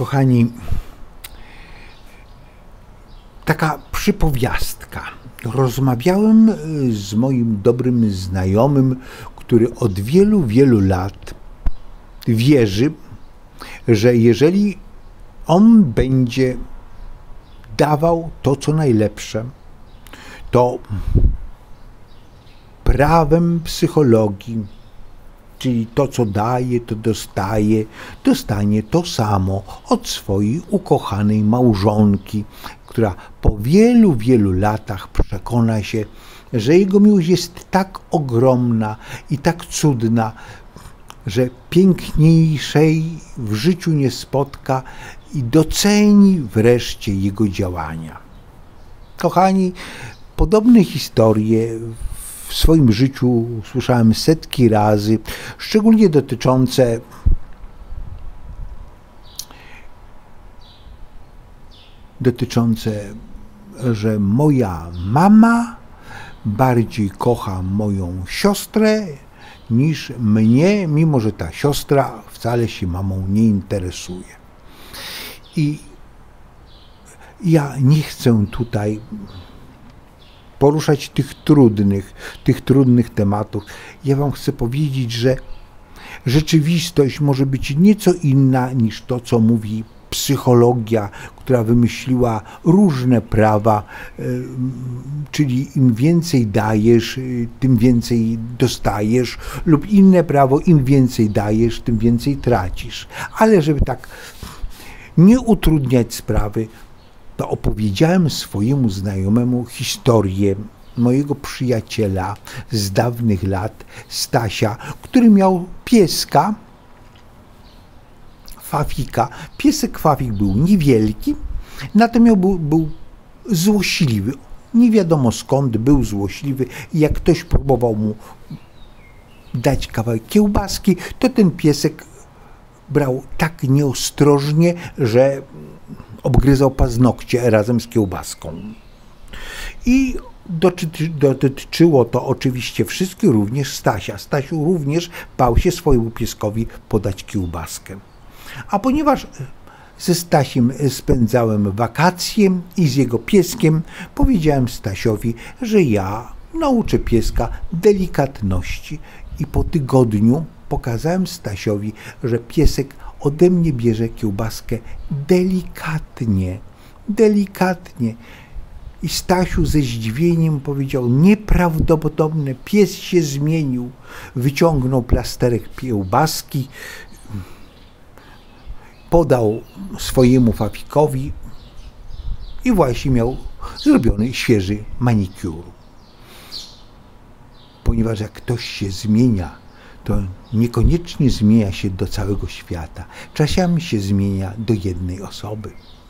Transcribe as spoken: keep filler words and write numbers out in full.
Kochani, taka przypowiastka. Rozmawiałem z moim dobrym znajomym, który od wielu, wielu lat wierzy, że jeżeli on będzie dawał to, co najlepsze, to prawem psychologii, czyli to, co daje, to dostaje, dostanie to samo od swojej ukochanej małżonki, która po wielu, wielu latach przekona się, że jego miłość jest tak ogromna i tak cudna, że piękniejszej w życiu nie spotka i doceni wreszcie jego działania. Kochani, podobne historie w swoim życiu słyszałem setki razy, szczególnie dotyczące dotyczące, że moja mama bardziej kocha moją siostrę niż mnie, mimo że ta siostra wcale się mamą nie interesuje. I ja nie chcę tutaj poruszać tych trudnych, tych trudnych tematów. Ja wam chcę powiedzieć, że rzeczywistość może być nieco inna niż to, co mówi psychologia, która wymyśliła różne prawa, czyli im więcej dajesz, tym więcej dostajesz, lub inne prawo, im więcej dajesz, tym więcej tracisz. Ale żeby tak nie utrudniać sprawy, to opowiedziałem swojemu znajomemu historię mojego przyjaciela z dawnych lat, Stasia, który miał pieska, Fafika. Piesek Fafik był niewielki, natomiast był, był złośliwy. Nie wiadomo skąd był złośliwy i jak ktoś próbował mu dać kawałek kiełbaski, to ten piesek brał tak nieostrożnie, że obgryzał paznokcie razem z kiełbaską. I dotyczyło to oczywiście wszystkich, również Stasia. Stasiu również bał się swojemu pieskowi podać kiełbaskę. A ponieważ ze Stasiem spędzałem wakacje i z jego pieskiem, powiedziałem Stasiowi, że ja nauczę pieska delikatności. I po tygodniu pokazałem Stasiowi, że piesek ode mnie bierze kiełbaskę delikatnie, delikatnie. I Stasiu ze zdziwieniem powiedział: nieprawdopodobne, pies się zmienił. Wyciągnął plasterek kiełbaski, podał swojemu Fafikowi i właśnie miał zrobiony świeży manikur. Ponieważ jak ktoś się zmienia, to niekoniecznie zmienia się do całego świata. Czasami się zmienia do jednej osoby.